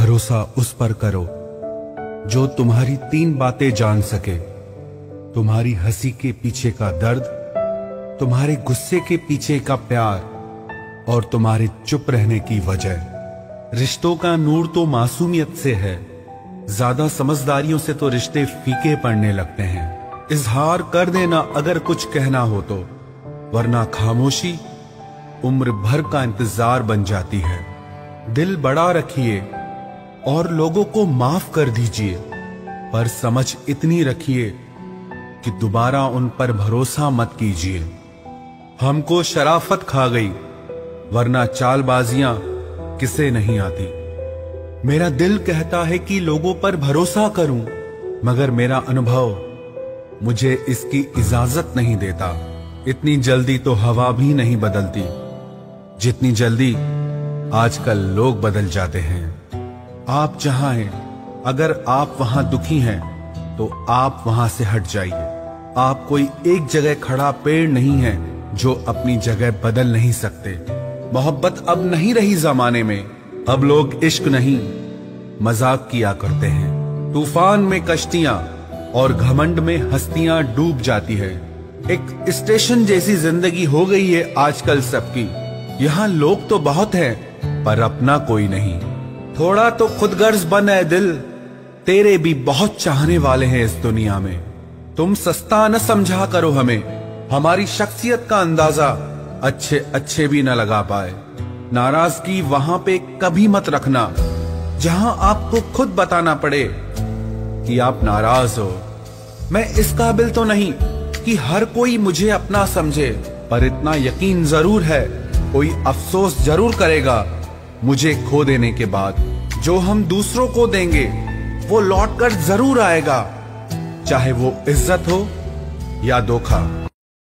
भरोसा उस पर करो जो तुम्हारी 3 बातें जान सके, तुम्हारी हंसी के पीछे का दर्द, तुम्हारे गुस्से के पीछे का प्यार और तुम्हारे चुप रहने की वजह। रिश्तों का नूर तो मासूमियत से है, ज्यादा समझदारियों से तो रिश्ते फीके पड़ने लगते हैं। इजहार कर देना अगर कुछ कहना हो तो, वरना खामोशी उम्र भर का इंतजार बन जाती है। दिल बड़ा रखिए और लोगों को माफ कर दीजिए, पर समझ इतनी रखिए कि दोबारा उन पर भरोसा मत कीजिए। हमको शराफत खा गई, वरना चालबाजियां किसे नहीं आती। मेरा दिल कहता है कि लोगों पर भरोसा करूं, मगर मेरा अनुभव मुझे इसकी इजाजत नहीं देता। इतनी जल्दी तो हवा भी नहीं बदलती जितनी जल्दी आजकल लोग बदल जाते हैं। आप जहां हैं, अगर आप वहां दुखी हैं तो आप वहां से हट जाइए। आप कोई एक जगह खड़ा पेड़ नहीं है जो अपनी जगह बदल नहीं सकते। मोहब्बत अब नहीं रही जमाने में, अब लोग इश्क नहीं मजाक किया करते हैं। तूफान में कश्तियां और घमंड में हस्तियां डूब जाती है। एक स्टेशन जैसी जिंदगी हो गई है आजकल सबकी। यहाँ लोग तो बहुत हैं पर अपना कोई नहीं। थोड़ा तो खुदगर्ज बन है दिल, तेरे भी बहुत चाहने वाले हैं इस दुनिया में। तुम सस्ता न समझा करो हमें, हमारी शख्सियत का अंदाजा अच्छे अच्छे भी न लगा पाए। नाराजगी वहां पे कभी मत रखना जहां आपको खुद बताना पड़े कि आप नाराज हो। मैं इस काबिल तो नहीं कि हर कोई मुझे अपना समझे, पर इतना यकीन जरूर है कोई अफसोस जरूर करेगा मुझे खो देने के बाद। जो हम दूसरों को देंगे वो लौट कर जरूर आएगा, चाहे वो इज्जत हो या धोखा।